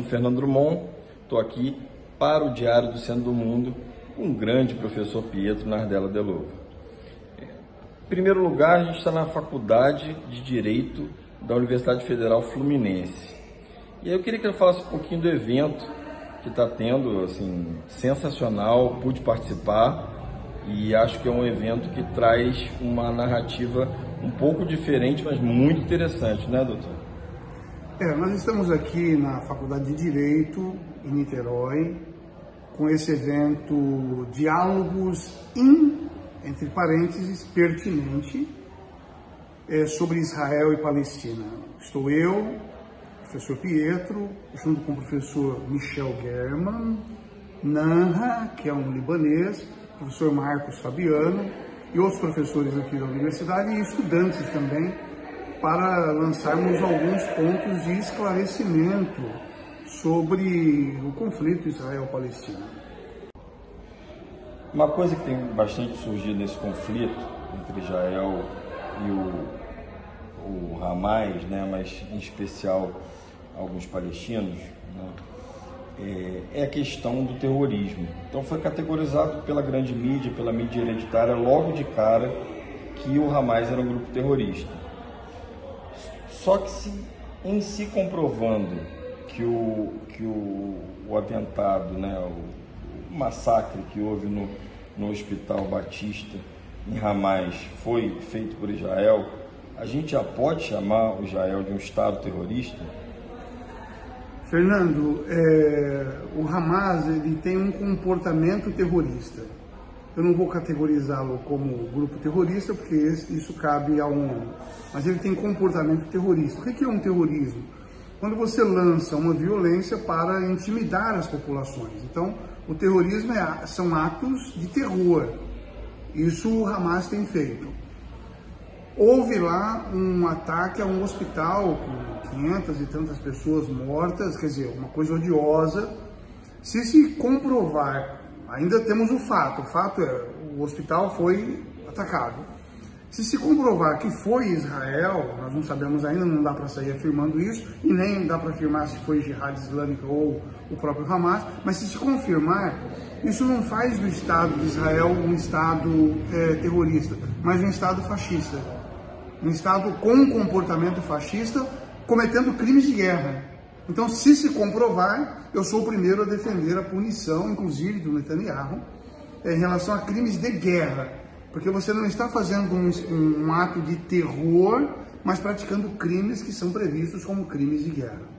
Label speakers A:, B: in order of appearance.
A: Fernando Drummond, estou aqui para o Diário do Centro do Mundo com o grande professor Pietro Nardella Deluva. Em primeiro lugar, a gente está na Faculdade de Direito da Universidade Federal Fluminense. E aí eu queria que ele falasse um pouquinho do evento que está tendo, assim, sensacional, pude participar e acho que é um evento que traz uma narrativa um pouco diferente, mas muito interessante, né, doutor?
B: Nós estamos aqui na Faculdade de Direito, em Niterói, com esse evento Diálogos entre parênteses, pertinente, sobre Israel e Palestina. Estou eu, professor Pietro, junto com o professor Michel German, Nanha, que é um libanês, professor Marcos Fabiano e outros professores aqui da universidade e estudantes também, para lançarmos alguns pontos de esclarecimento sobre o conflito Israel-Palestina.
A: Uma coisa que tem bastante surgido nesse conflito entre Israel e o Hamas, né, mas em especial alguns palestinos, né, é a questão do terrorismo. Então foi categorizado pela grande mídia, pela mídia hereditária, logo de cara, que o Hamas era um grupo terrorista. Só que em se comprovando que o atentado, né, o massacre que houve no Hospital Batista em Hamas foi feito por Israel, a gente já pode chamar o Israel de um Estado terrorista?
B: Fernando, o Hamas ele tem um comportamento terrorista. Eu não vou categorizá-lo como grupo terrorista, porque isso cabe ao ONU. Mas ele tem comportamento terrorista. O que é um terrorismo? Quando você lança uma violência para intimidar as populações. Então, o terrorismo são atos de terror. Isso o Hamas tem feito. Houve lá um ataque a um hospital com 500 e tantas pessoas mortas, quer dizer, uma coisa odiosa. Se comprovar, ainda temos o fato é o hospital foi atacado. Se comprovar que foi Israel, nós não sabemos ainda, não dá para sair afirmando isso, e nem dá para afirmar se foi Jihad Islâmica ou o próprio Hamas, mas se confirmar, isso não faz do Estado de Israel um Estado terrorista, mas um Estado fascista. Um Estado com comportamento fascista, cometendo crimes de guerra. Então, se comprovar, eu sou o primeiro a defender a punição, inclusive do Netanyahu, em relação a crimes de guerra. Porque você não está fazendo um ato de terror, mas praticando crimes que são previstos como crimes de guerra.